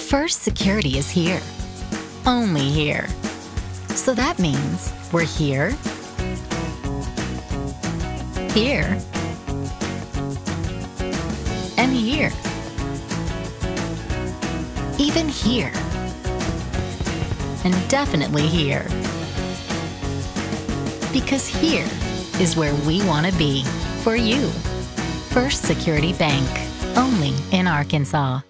First Security is here. Only here. So that means we're here, here, and here. Even here. And definitely here. Because here is where we want to be for you. First Security Bank, only in Arkansas.